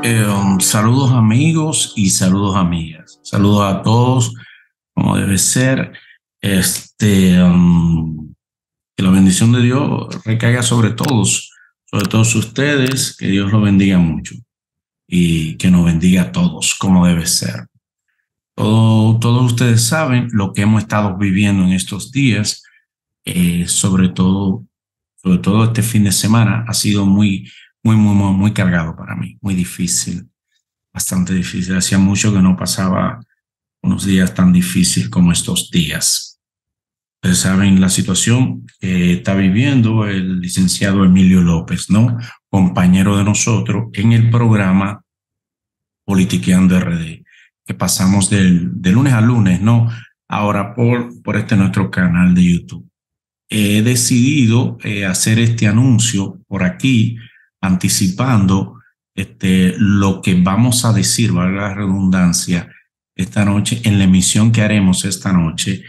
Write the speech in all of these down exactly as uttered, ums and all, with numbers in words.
Eh, um, saludos amigos y saludos amigas. Saludos a todos, como debe ser. Este, um, que la bendición de Dios recaiga sobre todos, sobre todos ustedes. Que Dios los bendiga mucho y que nos bendiga a todos, como debe ser. Todo, todos ustedes saben lo que hemos estado viviendo en estos días, eh, sobre todo, sobre todo este fin de semana ha sido muy, muy, muy, muy, muy cargado para mí, muy difícil. Bastante difícil. Hacía mucho que no pasaba unos días tan difíciles como estos días. Ustedes saben la situación que está viviendo el licenciado Emilio López, ¿no? Compañero de nosotros en el programa Politiqueando R D, que pasamos del, de lunes a lunes, ¿no? Ahora por, por este nuestro canal de YouTube. He decidido eh, hacer este anuncio por aquí, anticipando este, lo que vamos a decir, valga la redundancia, esta noche, en la emisión que haremos esta noche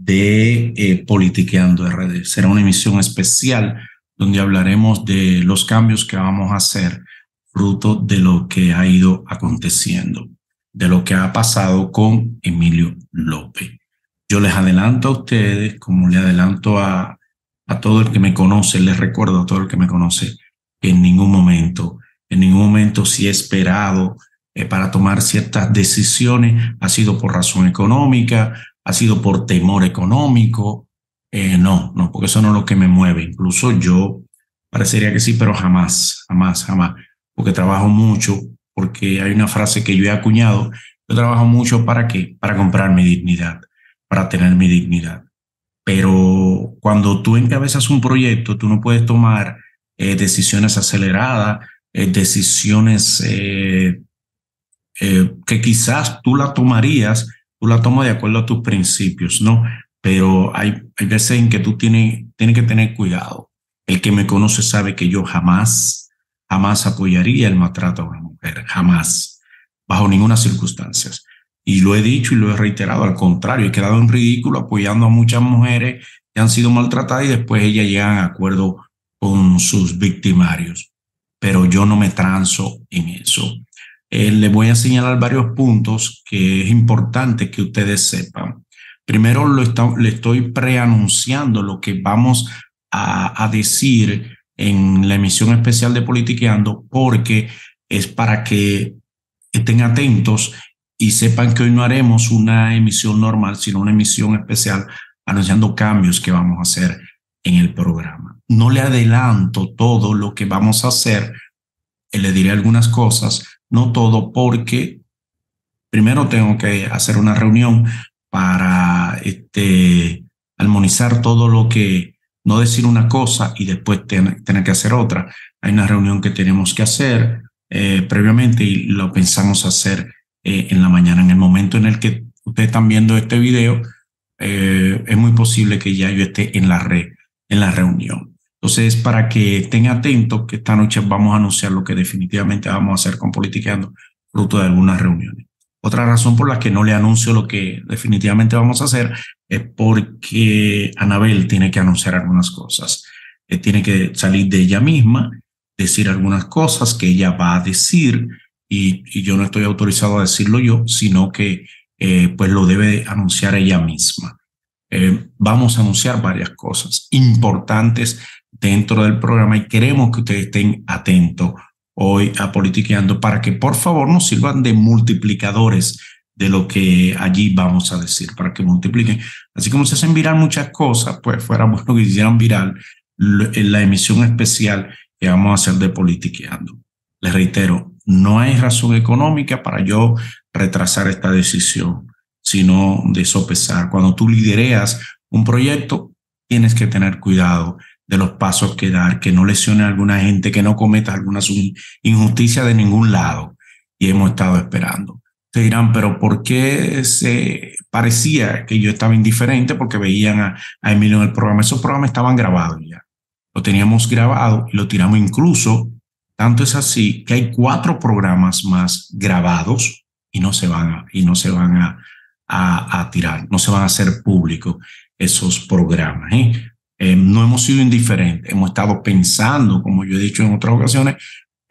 de eh, Politiqueando R D. Será una emisión especial donde hablaremos de los cambios que vamos a hacer fruto de lo que ha ido aconteciendo, de lo que ha pasado con Emilio López. Yo les adelanto a ustedes, como le adelanto a, a todo el que me conoce, les recuerdo a todo el que me conoce, que en ningún momento, en ningún momento si he esperado eh, para tomar ciertas decisiones, ha sido por razón económica, ha sido por temor económico. Eh, no, no, porque eso no es lo que me mueve. Incluso yo parecería que sí, pero jamás, jamás, jamás, porque trabajo mucho, porque hay una frase que yo he acuñado, yo trabajo mucho ¿para qué? Para comprar mi dignidad, para tener mi dignidad. Pero cuando tú encabezas un proyecto, tú no puedes tomar eh, decisiones aceleradas, eh, decisiones eh, eh, que quizás tú la tomarías, tú la tomas de acuerdo a tus principios, ¿no? Pero hay, hay veces en que tú tienes, tienes que tener cuidado. El que me conoce sabe que yo jamás, jamás apoyaría el maltrato a una mujer, jamás, bajo ninguna circunstancia. Y lo he dicho y lo he reiterado, al contrario, he quedado en ridículo apoyando a muchas mujeres que han sido maltratadas y después ellas llegan a acuerdo con sus victimarios. Pero yo no me transo en eso. Eh, les voy a señalar varios puntos que es importante que ustedes sepan. Primero, lo está, le estoy preanunciando lo que vamos a, a decir en la emisión especial de Politiqueando, porque es para que estén atentos y sepan que hoy no haremos una emisión normal, sino una emisión especial anunciando cambios que vamos a hacer en el programa. No le adelanto todo lo que vamos a hacer, le diré algunas cosas, no todo, porque primero tengo que hacer una reunión para este, armonizar todo lo que, no decir una cosa y después ten, tener que hacer otra. Hay una reunión que tenemos que hacer eh, previamente y lo pensamos hacer eh, en la mañana. En el momento en el que ustedes están viendo este video, eh, es muy posible que ya yo esté en la red, en la reunión. Entonces, para que estén atentos, que esta noche vamos a anunciar lo que definitivamente vamos a hacer con Politiqueando, fruto de algunas reuniones. Otra razón por la que no le anuncio lo que definitivamente vamos a hacer es porque Anabel tiene que anunciar algunas cosas. Eh, tiene que salir de ella misma, decir algunas cosas que ella va a decir y, y yo no estoy autorizado a decirlo yo, sino que eh, pues lo debe anunciar ella misma. Eh, vamos a anunciar varias cosas importantes dentro del programa y queremos que ustedes estén atentos hoy a Politiqueando para que por favor nos sirvan de multiplicadores de lo que allí vamos a decir, para que multipliquen. Así como se hacen viral muchas cosas, pues fuera bueno que hicieran viral en la emisión especial que vamos a hacer de Politiqueando. Les reitero, no hay razón económica para yo retrasar esta decisión, sino de sopesar. Cuando tú lidereas un proyecto, tienes que tener cuidado de los pasos que dar, que no lesione a alguna gente, que no cometa alguna injusticia de ningún lado. Y hemos estado esperando. Ustedes dirán, pero ¿por qué se parecía que yo estaba indiferente? Porque veían a, a Emilio en el programa. Esos programas estaban grabados ya. Lo teníamos grabado y lo tiramos incluso. Tanto es así que hay cuatro programas más grabados y no se van a, y no se van a, a, a tirar, no se van a hacer públicos esos programas, ¿eh? Eh, no hemos sido indiferentes, hemos estado pensando, como yo he dicho en otras ocasiones,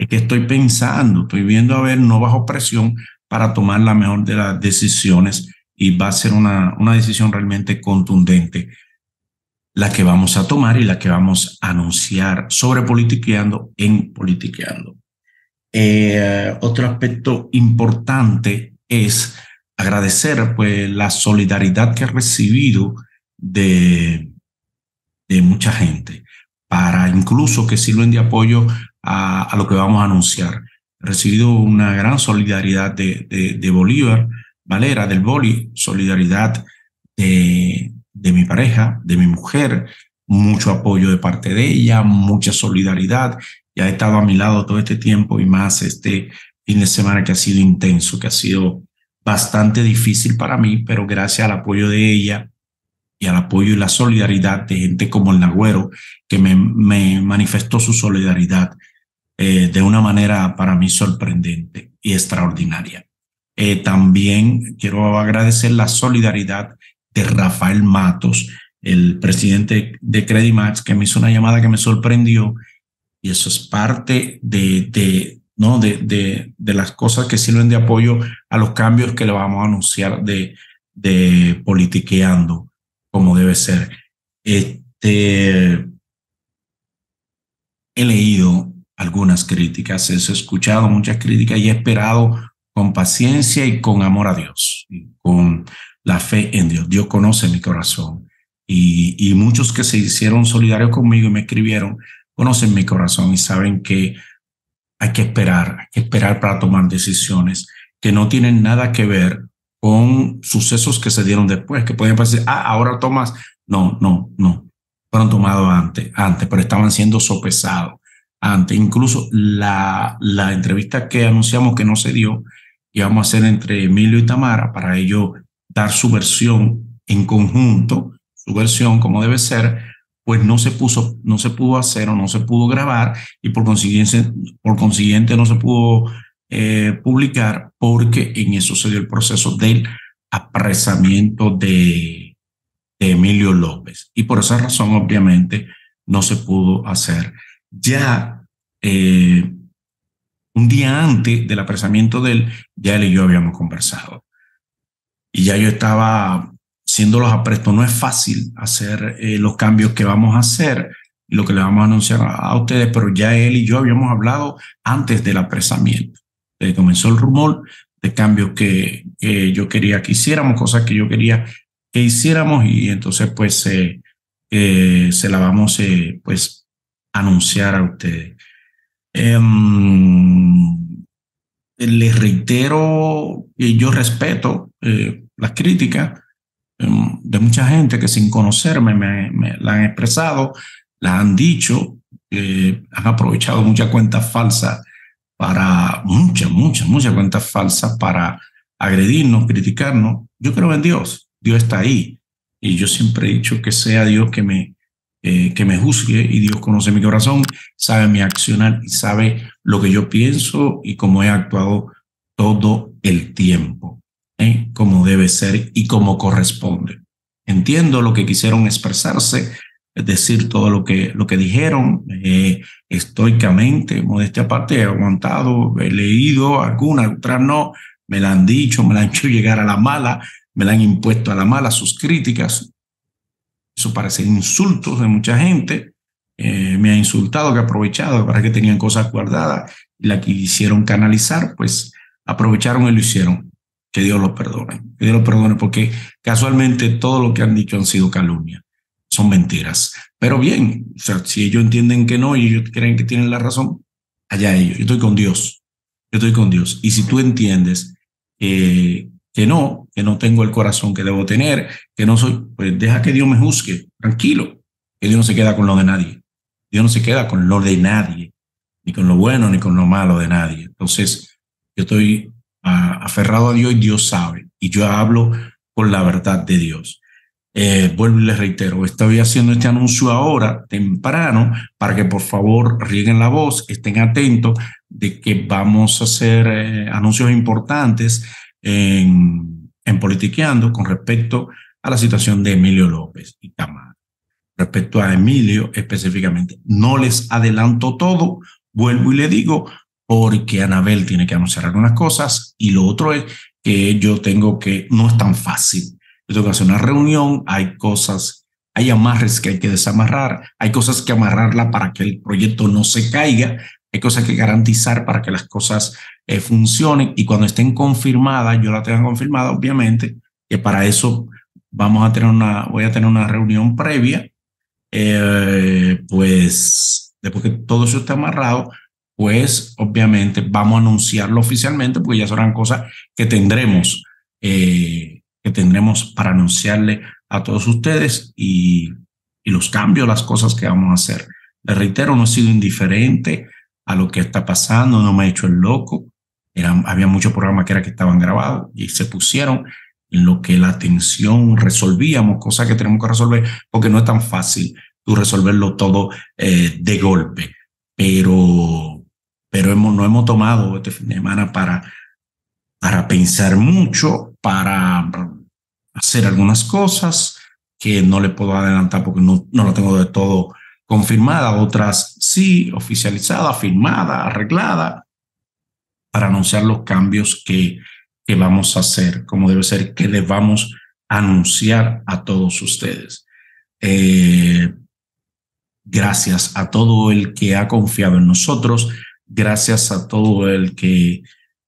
es que estoy pensando, estoy viendo a ver, no bajo presión para tomar la mejor de las decisiones y va a ser una, una decisión realmente contundente la que vamos a tomar y la que vamos a anunciar sobre Politiqueando en Politiqueando. Eh, otro aspecto importante es agradecer pues, la solidaridad que he recibido de, de mucha gente, para incluso que sirven de apoyo a, a lo que vamos a anunciar. He recibido una gran solidaridad de, de, de Bolívar, Valera, del Boli, solidaridad de, de mi pareja, de mi mujer, mucho apoyo de parte de ella, mucha solidaridad. Ya ha estado a mi lado todo este tiempo y más este fin de semana que ha sido intenso, que ha sido bastante difícil para mí, pero gracias al apoyo de ella y al apoyo y la solidaridad de gente como el Nagüero, que me, me manifestó su solidaridad eh, de una manera para mí sorprendente y extraordinaria. Eh, también quiero agradecer la solidaridad de Rafael Matos, el presidente de Credimax, que me hizo una llamada que me sorprendió, y eso es parte de, de, ¿no? de, de, de las cosas que sirven de apoyo a los cambios que le vamos a anunciar de, de Politiqueando, como debe ser. Este, he leído algunas críticas, he escuchado muchas críticas y he esperado con paciencia y con amor a Dios, y con la fe en Dios. Dios conoce mi corazón y, y muchos que se hicieron solidarios conmigo y me escribieron, conocen mi corazón y saben que hay que esperar, hay que esperar para tomar decisiones que no tienen nada que ver con sucesos que se dieron después, que pueden parecer, ah, ahora tomas. No, no, no. Fueron tomados antes, antes, pero estaban siendo sopesados antes. Incluso la, la entrevista que anunciamos que no se dio, íbamos a hacer entre Emilio y Tamara para ellos dar su versión en conjunto, su versión como debe ser, pues no se puso, no se pudo hacer o no se pudo grabar y por consiguiente, por consiguiente no se pudo eh, publicar, porque en eso se dio el proceso del apresamiento de, de Emilio López y por esa razón obviamente no se pudo hacer. Ya eh, un día antes del apresamiento de él, ya él y yo habíamos conversado y ya yo estaba siendo los aprestos. No es fácil hacer eh, los cambios que vamos a hacer y lo que le vamos a anunciar a, a ustedes, pero ya él y yo habíamos hablado antes del apresamiento. Eh, comenzó el rumor de cambios que, que yo quería que hiciéramos, cosas que yo quería que hiciéramos, y entonces pues eh, eh, se la vamos eh, pues anunciar a ustedes. Eh, les reitero que yo respeto eh, las críticas de mucha gente que sin conocerme me, me la han expresado, la han dicho, eh, han aprovechado muchas cuentas falsas para, muchas, muchas, muchas cuentas falsas para agredirnos, criticarnos. Yo creo en Dios, Dios está ahí y yo siempre he dicho que sea Dios que me, eh, que me juzgue, y Dios conoce mi corazón, sabe mi accionar y sabe lo que yo pienso y cómo he actuado todo el tiempo. ¿Eh? Como debe ser y como corresponde. Entiendo lo que quisieron expresarse, es decir, todo lo que, lo que dijeron, eh, estoicamente, modestia aparte, he aguantado, he leído algunas, otras no, me la han dicho, me la han hecho llegar a la mala, me la han impuesto a la mala sus críticas. Eso parece insultos de mucha gente, eh, me ha insultado, que ha aprovechado, para que tenían cosas guardadas y la quisieron canalizar, pues aprovecharon y lo hicieron. Que Dios los perdone, que Dios los perdone, porque casualmente todo lo que han dicho han sido calumnias, son mentiras. Pero bien, o sea, si ellos entienden que no y ellos creen que tienen la razón, allá ellos. Yo estoy con Dios, yo estoy con Dios. Y si tú entiendes eh, que no, que no tengo el corazón que debo tener, que no soy, pues deja que Dios me juzgue, tranquilo, que Dios no se queda con lo de nadie. Dios no se queda con lo de nadie, ni con lo bueno ni con lo malo de nadie. Entonces, yo estoy aferrado a Dios y Dios sabe, y yo hablo con la verdad de Dios. Eh, vuelvo y les reitero, estoy haciendo este anuncio ahora temprano para que por favor rieguen la voz, estén atentos de que vamos a hacer eh, anuncios importantes en, en Politiqueando con respecto a la situación de Emilio López y Tamara. Respecto a Emilio específicamente, no les adelanto todo, vuelvo y le digo, porque Anabel tiene que anunciar algunas cosas y lo otro es que yo tengo que, no es tan fácil. Yo tengo que hacer una reunión, hay cosas, hay amarres que hay que desamarrar, hay cosas que amarrarla para que el proyecto no se caiga, hay cosas que garantizar para que las cosas eh, funcionen y cuando estén confirmadas, yo la tenga confirmada, obviamente, que para eso vamos a tener una, voy a tener una reunión previa, eh, pues después que todo eso esté amarrado, pues obviamente vamos a anunciarlo oficialmente porque ya serán cosas que tendremos, eh, que tendremos para anunciarle a todos ustedes y, y los cambios, las cosas que vamos a hacer. Les reitero, no he sido indiferente a lo que está pasando, no me he hecho el loco. Eran, había muchos programas que, era que estaban grabados y se pusieron en lo que la atención resolvíamos, cosas que tenemos que resolver, porque no es tan fácil tú resolverlo todo eh, de golpe. Pero, pero hemos, no hemos tomado este fin de semana para, para pensar mucho, para hacer algunas cosas que no le puedo adelantar porque no, no lo tengo de todo confirmada, otras sí, oficializada, firmada, arreglada, para anunciar los cambios que, que vamos a hacer, como debe ser, que les vamos a anunciar a todos ustedes. Eh, gracias a todo el que ha confiado en nosotros, gracias a todo el que,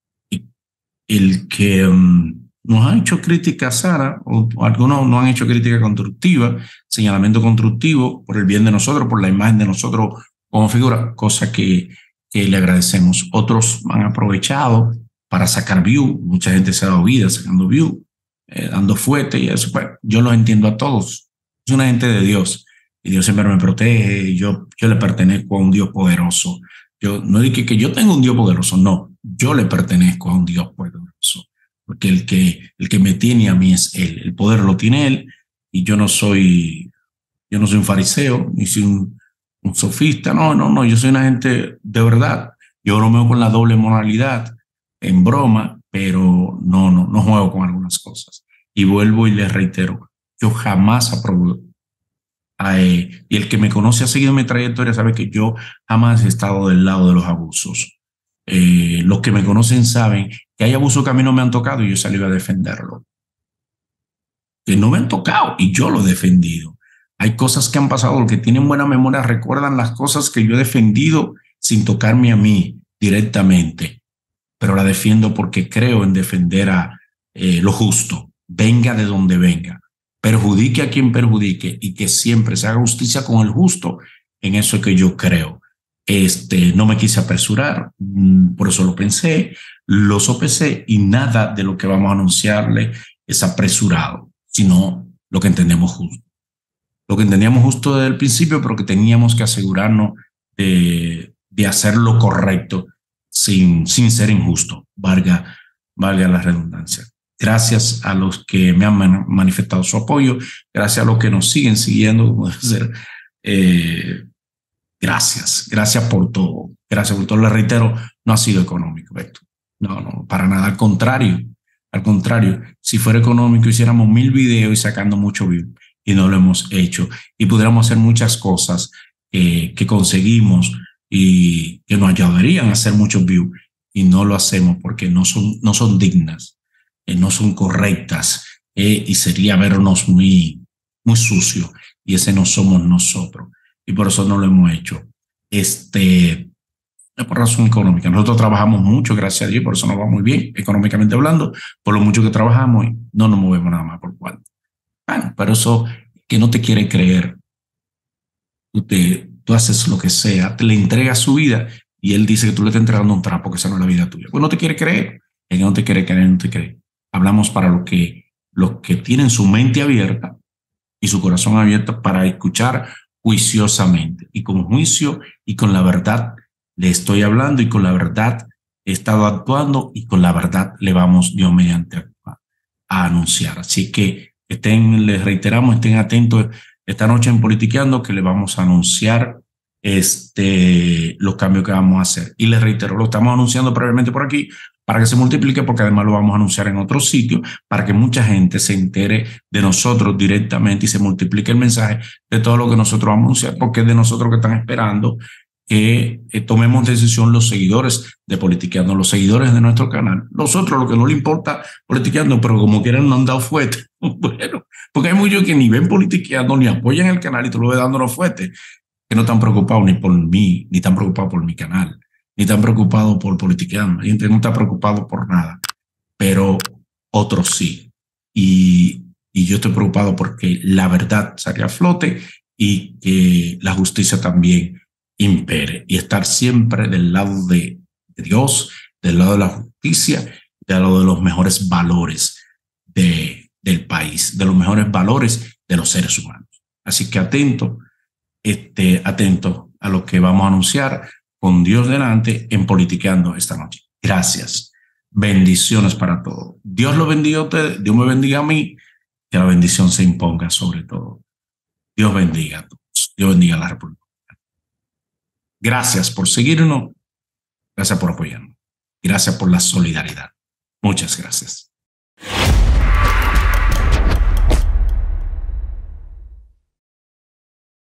el que um, nos ha hecho crítica, Sara, o, o algunos nos han hecho crítica constructiva, señalamiento constructivo por el bien de nosotros, por la imagen de nosotros como figura, cosa que, que le agradecemos. Otros han aprovechado para sacar view, mucha gente se ha dado vida sacando view, eh, dando fuerte y eso. Pues, yo los entiendo a todos. Es una gente de Dios y Dios siempre me protege. Y yo, yo le pertenezco a un Dios poderoso. Yo no digo que yo tengo un Dios poderoso, no. Yo le pertenezco a un Dios poderoso, porque el que, el que me tiene a mí es Él. El poder lo tiene Él y yo no soy, yo no soy un fariseo, ni soy un, un sofista. No, no, no. Yo soy una gente de verdad. Yo bromeo con la doble moralidad en broma, pero no, no, no juego con algunas cosas. Y vuelvo y les reitero, yo jamás aprobé. Eh, y el que me conoce, ha seguido mi trayectoria, sabe que yo jamás he estado del lado de los abusos. Eh, los que me conocen saben que hay abusos que a mí no me han tocado y yo salí a defenderlo. Que no me han tocado y yo lo he defendido. Hay cosas que han pasado, los que tienen buena memoria recuerdan las cosas que yo he defendido sin tocarme a mí directamente, pero la defiendo porque creo en defender a eh, lo justo, venga de donde venga, perjudique a quien perjudique y que siempre se haga justicia con el justo. En eso es que yo creo. Este, no me quise apresurar, por eso lo pensé, lo sopesé y nada de lo que vamos a anunciarle es apresurado, sino lo que entendemos justo. Lo que entendíamos justo desde el principio, pero que teníamos que asegurarnos de, de hacer lo correcto sin, sin ser injusto, valga, valga la redundancia. Gracias a los que me han manifestado su apoyo, gracias a los que nos siguen siguiendo, como debe ser. Eh, gracias, gracias por todo. Gracias por todo. Les reitero, no ha sido económico esto. No, no, para nada. Al contrario, al contrario, si fuera económico, hiciéramos mil videos y sacando mucho view. Y no lo hemos hecho. Y pudiéramos hacer muchas cosas eh, que conseguimos y que nos ayudarían a hacer muchos views. Y no lo hacemos porque no son, no son dignas. Eh, no son correctas eh, y sería vernos muy, muy sucio y ese no somos nosotros y por eso no lo hemos hecho. Este, por razón económica. Nosotros trabajamos mucho, gracias a Dios, por eso nos va muy bien, económicamente hablando, por lo mucho que trabajamos y no nos movemos nada más por cuánto. Bueno, pero eso que no te quiere creer, tú, te, tú haces lo que sea, te le entregas su vida y él dice que tú le estás entregando un trapo, que esa no es la vida tuya. Pues no te quiere creer, el que no te quiere creer, no te cree. Hablamos para los que, los que tienen su mente abierta y su corazón abierto para escuchar juiciosamente. Y con juicio y con la verdad le estoy hablando y con la verdad he estado actuando y con la verdad le vamos Dios mediante a, a anunciar. Así que estén, les reiteramos, estén atentos esta noche en Politiqueando que le vamos a anunciar este, los cambios que vamos a hacer. Y les reitero, lo estamos anunciando previamente por aquí para que se multiplique, porque además lo vamos a anunciar en otros sitios, para que mucha gente se entere de nosotros directamente y se multiplique el mensaje de todo lo que nosotros vamos a anunciar, porque es de nosotros que están esperando que eh, tomemos decisión los seguidores de Politiqueando, los seguidores de nuestro canal. Los otros, lo que no le importa Politiqueando, pero como quieran no han dado fuerte. Bueno, porque hay muchos que ni ven Politiqueando, ni apoyan el canal y tú lo ves dándonos fuerte, que no están preocupados ni por mí, ni están preocupados por mi canal, ni están preocupados por Politiqueando. Hay gente que no está preocupado por nada, pero otros sí. Y, y yo estoy preocupado porque la verdad salga a flote y que la justicia también impere, y estar siempre del lado de, de Dios, del lado de la justicia, del lado de los mejores valores de, del país, de los mejores valores de los seres humanos. Así que atento, este, atento a lo que vamos a anunciar con Dios delante en Politiqueando esta noche. Gracias. Bendiciones para todos. Dios lo bendiga a ustedes, Dios me bendiga a mí, que la bendición se imponga sobre todo. Dios bendiga a todos. Dios bendiga a la República. Gracias por seguirnos. Gracias por apoyarnos. Gracias por la solidaridad. Muchas gracias.